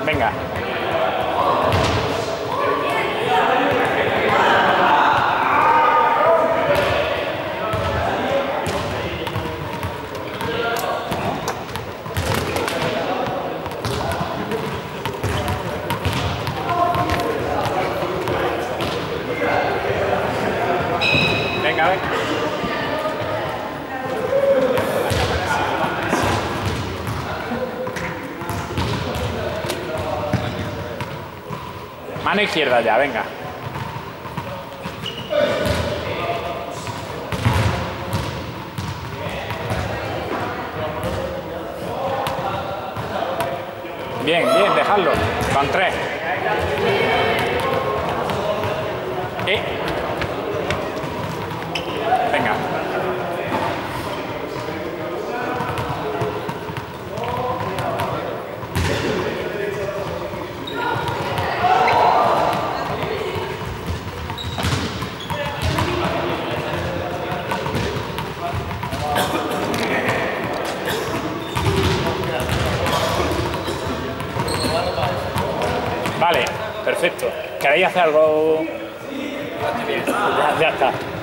Venga. Venga, venga. Mano izquierda ya, venga. Bien, bien, dejadlo. Con 3. Venga. Vale, perfecto. ¿Queréis hacer algo? Ya está.